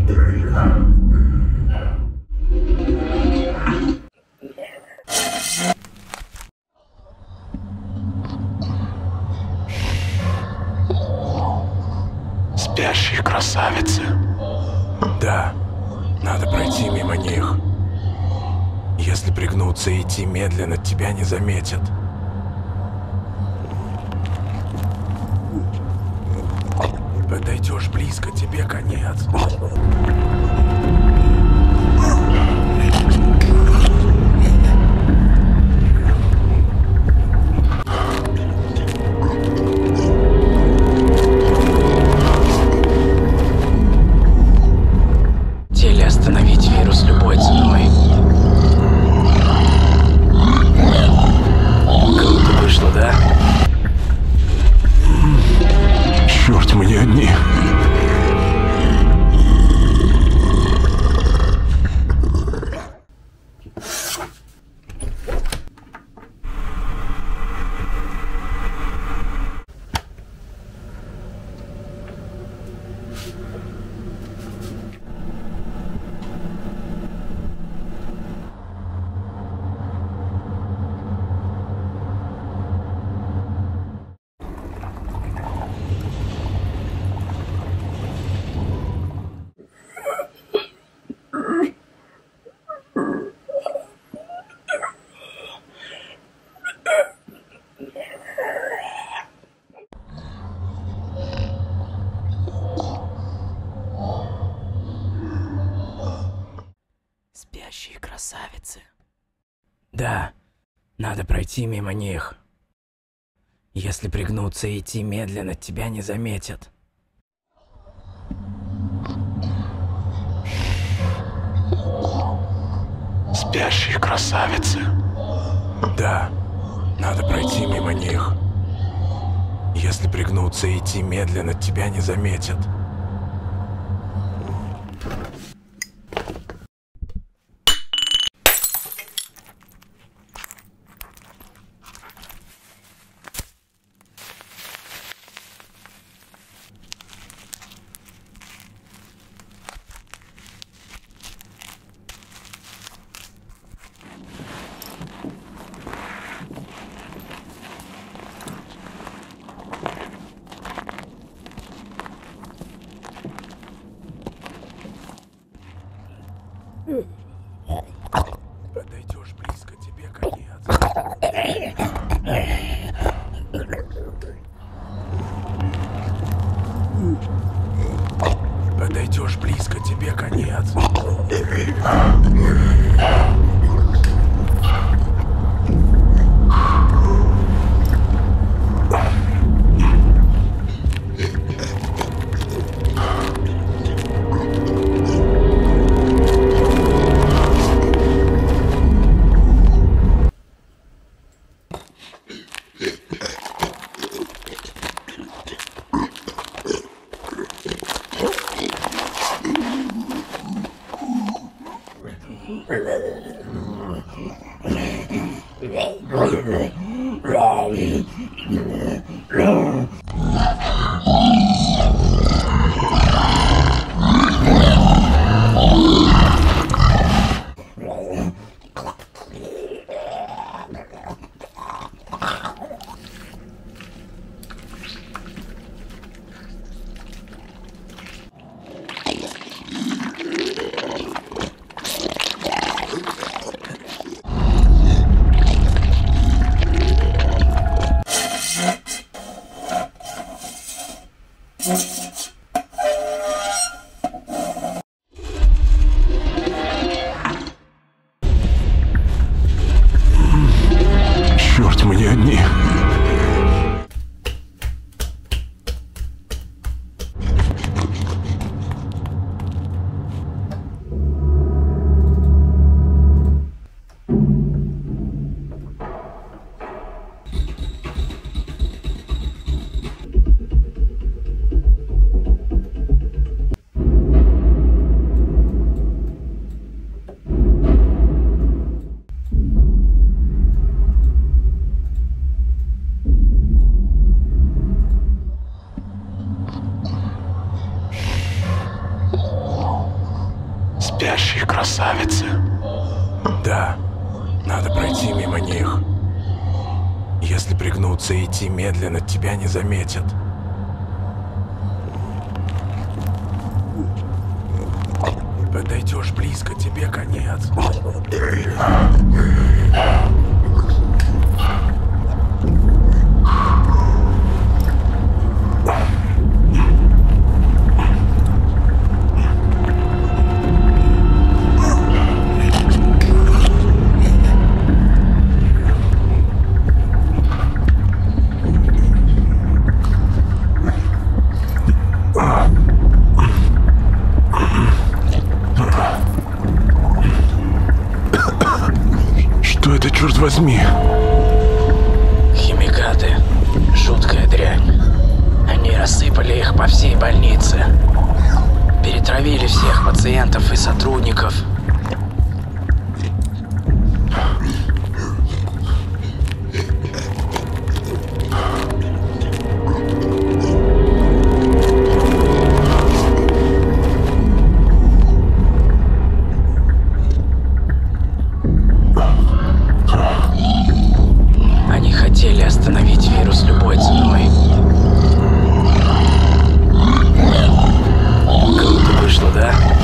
Спящие красавицы. Да, надо пройти мимо них. Если пригнуться и идти медленно, тебя не заметят. Подойдешь близко, тебе конец. Остановить вирус любой ценой. Круто вышло, да? Черт, мы не одни. Спящие красавицы. Да, надо пройти мимо них. Если пригнуться и идти медленно, тебя не заметят. Спящие красавицы. Да, надо пройти мимо них. Если пригнуться и идти медленно, тебя не заметят. Подойдешь близко, тебе конец. Подойдешь близко, тебе конец. Спящие красавицы. Да, надо пройти мимо них. Если пригнуться и идти медленно, тебя не заметят. Подойдешь близко, тебе конец. Что это, черт возьми? Химикаты. Жуткая дрянь. Они рассыпали их по всей больнице. Перетравили всех пациентов и сотрудников. Они хотели остановить вирус любой ценой. Круто вышло, да?